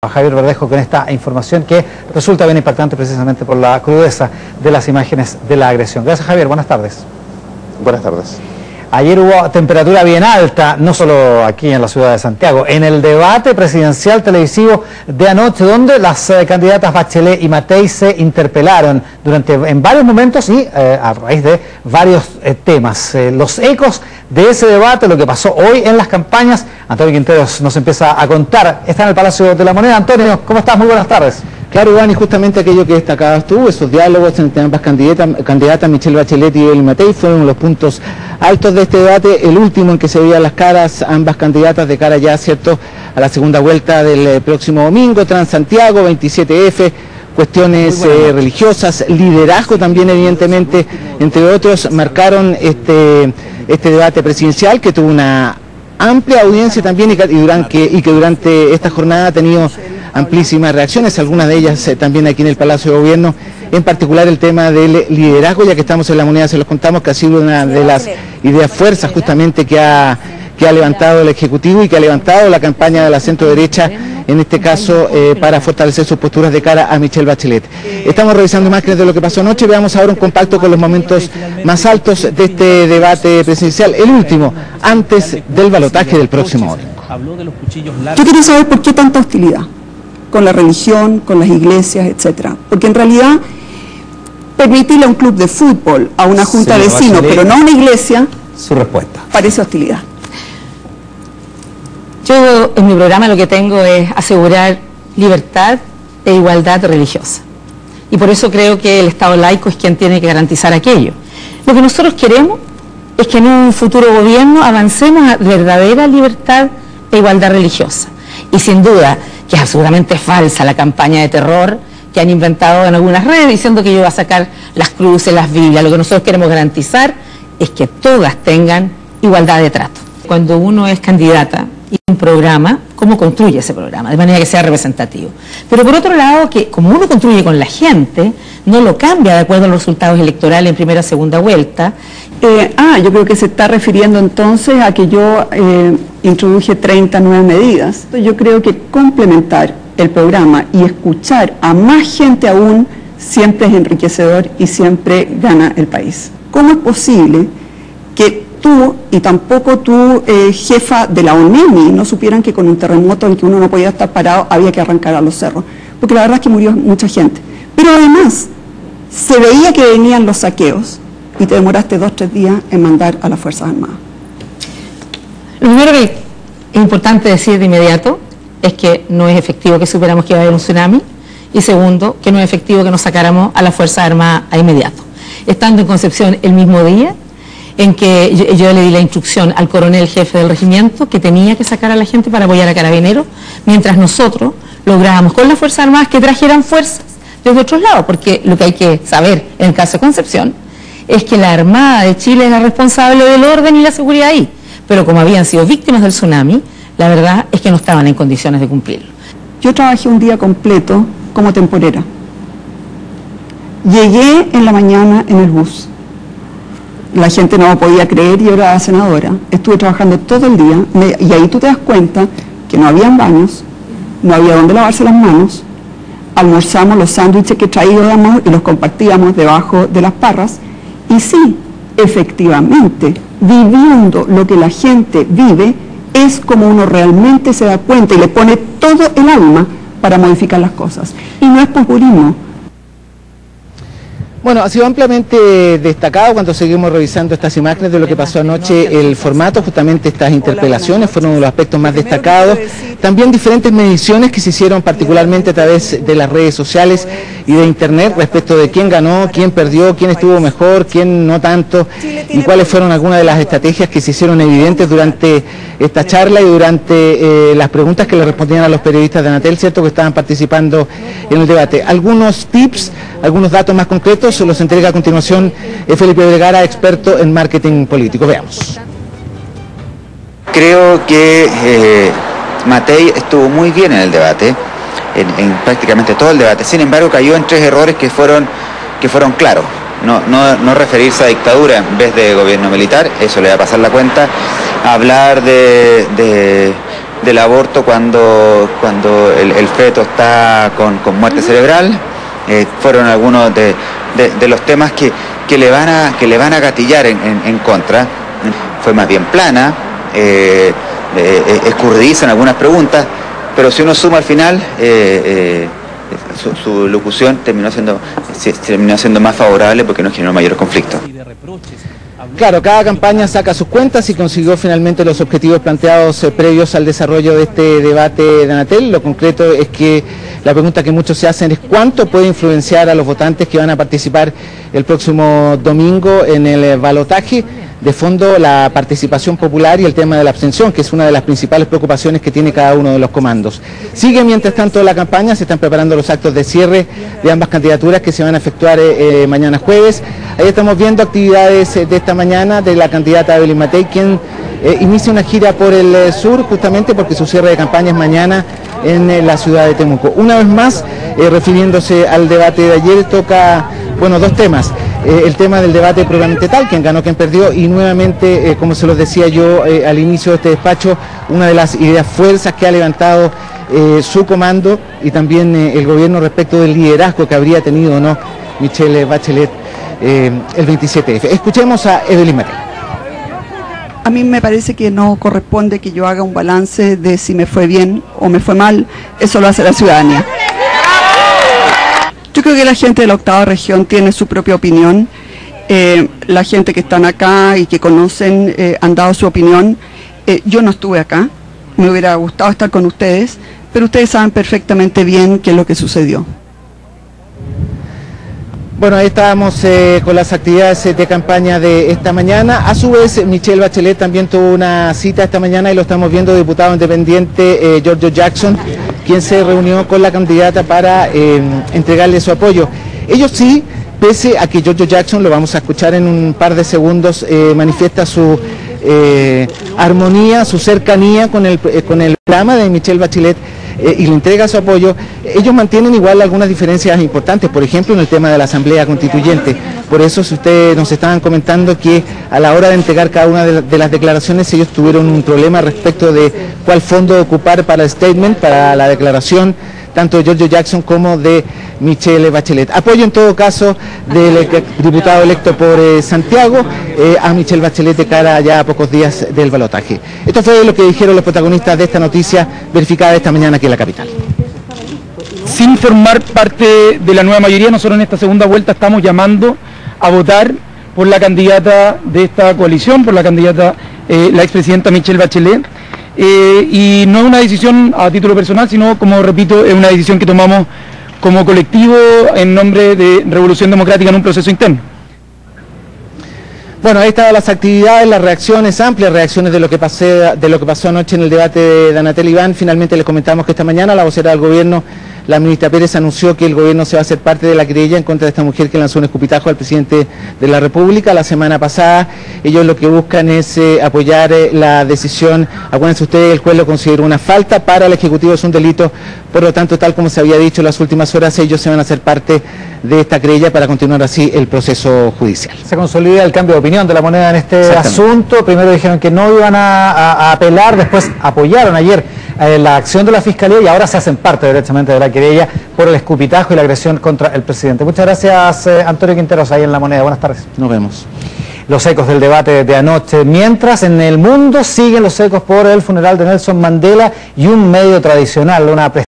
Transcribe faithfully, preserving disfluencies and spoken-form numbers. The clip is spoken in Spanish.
A Javier Verdejo con esta información que resulta bien impactante precisamente por la crudeza de las imágenes de la agresión. Gracias, Javier, buenas tardes. Buenas tardes. Ayer hubo temperatura bien alta, no solo aquí en la ciudad de Santiago, en el debate presidencial televisivo de anoche, donde las eh, candidatas Bachelet y Matei se interpelaron durante, en varios momentos y eh, a raíz de varios eh, temas. Eh, los ecos de ese debate, lo que pasó hoy en las campañas, Antonio Quinteros nos empieza a contar. Está en el Palacio de la Moneda. Antonio, ¿cómo estás? Muy buenas tardes. Claro, Iván, y justamente aquello que destacabas tú, esos diálogos entre ambas candidatas, candidatas Michelle Bachelet y Evelyn Matei, fueron los puntos altos de este debate, el último en que se veían las caras, ambas candidatas de cara ya, ¿cierto?, a la segunda vuelta del eh, próximo domingo, Transantiago, veintisiete F, cuestiones eh, religiosas, liderazgo también, evidentemente, entre otros, marcaron este, este debate presidencial que tuvo una amplia audiencia también y que, y durante, y que durante esta jornada ha tenido amplísimas reacciones, algunas de ellas eh, también aquí en el Palacio de Gobierno, en particular el tema del liderazgo, ya que estamos en la moneda, se los contamos, que ha sido una de las ideas fuerzas justamente que ha, que ha levantado el Ejecutivo y que ha levantado la campaña de la centro derecha, en este caso eh, para fortalecer sus posturas de cara a Michelle Bachelet. Estamos revisando imágenes de lo que pasó anoche, veamos ahora un compacto con los momentos más altos de este debate presidencial, el último, antes del balotaje del próximo domingo. Yo quería saber por qué tanta hostilidad con la religión, con las iglesias, etcétera. Porque en realidad, permitirle a un club de fútbol, a una junta de vecinos, pero no a una iglesia, su respuesta parece hostilidad. Yo en mi programa lo que tengo es asegurar libertad e igualdad religiosa. Y por eso creo que el Estado laico es quien tiene que garantizar aquello. Lo que nosotros queremos es que en un futuro gobierno avancemos a verdadera libertad e igualdad religiosa. Y sin duda que es absolutamente falsa la campaña de terror que han inventado en algunas redes diciendo que yo voy a sacar las cruces, las Biblias. Lo que nosotros queremos garantizar es que todas tengan igualdad de trato. Cuando uno es candidata y un programa, ¿cómo construye ese programa? De manera que sea representativo. Pero por otro lado, que como uno construye con la gente, no lo cambia de acuerdo a los resultados electorales en primera o segunda vuelta. Eh, ah, yo creo que se está refiriendo entonces a que yo eh, introduje treinta nuevas medidas. Yo creo que complementar el programa y escuchar a más gente aún siempre es enriquecedor y siempre gana el país. ¿Cómo es posible que tú y tampoco tú, eh, jefa de la ONEMI, no supieran que con un terremoto en que uno no podía estar parado había que arrancar a los cerros? Porque la verdad es que murió mucha gente. Pero además, se veía que venían los saqueos y te demoraste dos o tres días en mandar a las Fuerzas Armadas. Lo primero que es importante decir de inmediato es que no es efectivo que supiéramos que iba a haber un tsunami, y segundo, que no es efectivo que nos sacáramos a las Fuerzas Armadas a inmediato. Estando en Concepción el mismo día en que yo, yo le di la instrucción al coronel jefe del regimiento que tenía que sacar a la gente para apoyar a Carabineros, mientras nosotros lográbamos con las Fuerzas Armadas que trajeran fuerzas desde otros lados, porque lo que hay que saber en el caso de Concepción es que la Armada de Chile es la responsable del orden y la seguridad ahí, pero como habían sido víctimas del tsunami, la verdad es que no estaban en condiciones de cumplirlo. Yo trabajé un día completo como temporera. Llegué en la mañana en el bus. La gente no lo podía creer y yo era senadora. Estuve trabajando todo el día me, y ahí tú te das cuenta que no habían baños, no había dónde lavarse las manos. Almorzamos los sándwiches que traíamos y los compartíamos debajo de las parras. Y sí, efectivamente, viviendo lo que la gente vive es como uno realmente se da cuenta y le pone todo el alma para modificar las cosas. Y no es populismo. Bueno, ha sido ampliamente destacado cuando seguimos revisando estas imágenes de lo que pasó anoche, el formato, justamente estas interpelaciones fueron uno de los aspectos más destacados. También diferentes mediciones que se hicieron particularmente a través de las redes sociales y de internet respecto de quién ganó, quién perdió, quién estuvo mejor, quién no tanto, y cuáles fueron algunas de las estrategias que se hicieron evidentes durante esta charla y durante eh, las preguntas que le respondían a los periodistas de Anatel, cierto, que estaban participando en el debate. Algunos tips, algunos datos más concretos se los entrega a continuación eh, Felipe Vergara, experto en marketing político. Veamos. Creo que eh, Matei estuvo muy bien en el debate, en, en prácticamente todo el debate. Sin embargo, cayó en tres errores que fueron, que fueron claros. No, no, no referirse a dictadura en vez de gobierno militar, eso le va a pasar la cuenta. Hablar de, de del aborto cuando, cuando el, el feto está con, con muerte cerebral. Eh, fueron algunos de, de, de los temas que, que, le van a, que le van a gatillar en, en, en contra. Fue más bien plana, eh, eh, escurridiza en algunas preguntas, pero si uno suma al final, eh, eh, su, su locución terminó siendo, terminó siendo más favorable porque no generó mayores conflictos. Claro, cada campaña saca sus cuentas y consiguió finalmente los objetivos planteados eh, previos al desarrollo de este debate de Anatel. Lo concreto es que la pregunta que muchos se hacen es cuánto puede influenciar a los votantes que van a participar el próximo domingo en el balotaje. De fondo, la participación popular y el tema de la abstención, que es una de las principales preocupaciones que tiene cada uno de los comandos. Sigue mientras tanto la campaña, se están preparando los actos de cierre de ambas candidaturas que se van a efectuar eh, mañana jueves. Ahí estamos viendo actividades eh, de esta mañana de la candidata Evelyn Matei, quien eh, inicia una gira por el eh, sur, justamente porque su cierre de campaña es mañana en eh, la ciudad de Temuco. Una vez más, eh, refiriéndose al debate de ayer, toca, bueno, dos temas. Eh, el tema del debate propiamente tal, quién ganó, quién perdió, y nuevamente, eh, como se los decía yo eh, al inicio de este despacho, una de las ideas fuerzas que ha levantado eh, su comando y también eh, el gobierno respecto del liderazgo que habría tenido o no Michelle Bachelet eh, el veintisiete F. Escuchemos a Evelyn Matei. A mí me parece que no corresponde que yo haga un balance de si me fue bien o me fue mal, eso lo hace la ciudadanía. Yo creo que la gente de la octava región tiene su propia opinión, eh, la gente que están acá y que conocen eh, han dado su opinión. Eh, yo no estuve acá, me hubiera gustado estar con ustedes, pero ustedes saben perfectamente bien qué es lo que sucedió. Bueno, ahí estábamos eh, con las actividades de campaña de esta mañana. A su vez, Michelle Bachelet también tuvo una cita esta mañana y lo estamos viendo, diputado independiente eh, Giorgio Jackson, quien se reunió con la candidata para eh, entregarle su apoyo. Ellos sí, pese a que Giorgio Jackson, lo vamos a escuchar en un par de segundos, eh, manifiesta su eh, armonía, su cercanía con el, eh, con el programa de Michelle Bachelet, Eh, y le entrega su apoyo. Ellos mantienen igual algunas diferencias importantes, por ejemplo en el tema de la Asamblea Constituyente. Por eso, si ustedes nos estaban comentando que a la hora de entregar cada una de, de las declaraciones ellos tuvieron un problema respecto de cuál fondo ocupar para el statement, para la declaración, tanto de Giorgio Jackson como de Michelle Bachelet. Apoyo en todo caso del diputado electo por eh, Santiago eh, a Michelle Bachelet de cara ya a pocos días del balotaje. Esto fue lo que dijeron los protagonistas de esta noticia verificada esta mañana aquí en la capital. Sin formar parte de la nueva mayoría, nosotros en esta segunda vuelta estamos llamando a votar por la candidata de esta coalición, por la candidata, eh, la expresidenta Michelle Bachelet. Eh, y no es una decisión a título personal, sino, como repito, es una decisión que tomamos como colectivo en nombre de Revolución Democrática en un proceso interno. Bueno, ahí estaban las actividades, las reacciones, amplias reacciones de lo que pasé, de lo que pasó anoche en el debate de Anatel Iván. Finalmente les comentamos que esta mañana la vocera del gobierno, la ministra Pérez, anunció que el gobierno se va a hacer parte de la querella en contra de esta mujer que lanzó un escupitajo al presidente de la República la semana pasada. Ellos lo que buscan es eh, apoyar eh, la decisión. Acuérdense ustedes, el juez lo consideró una falta, para el Ejecutivo es un delito, por lo tanto, tal como se había dicho en las últimas horas, ellos se van a hacer parte de esta querella para continuar así el proceso judicial. Se consolida el cambio de opinión de la moneda en este asunto. Primero dijeron que no iban a, a, a apelar, después apoyaron ayer eh, la acción de la Fiscalía y ahora se hacen parte directamente de la querella por el escupitajo y la agresión contra el presidente. Muchas gracias, eh, Antonio Quinteros, ahí en La Moneda. Buenas tardes. Nos vemos. Los ecos del debate de anoche. Mientras en el mundo siguen los ecos por el funeral de Nelson Mandela y un medio tradicional, una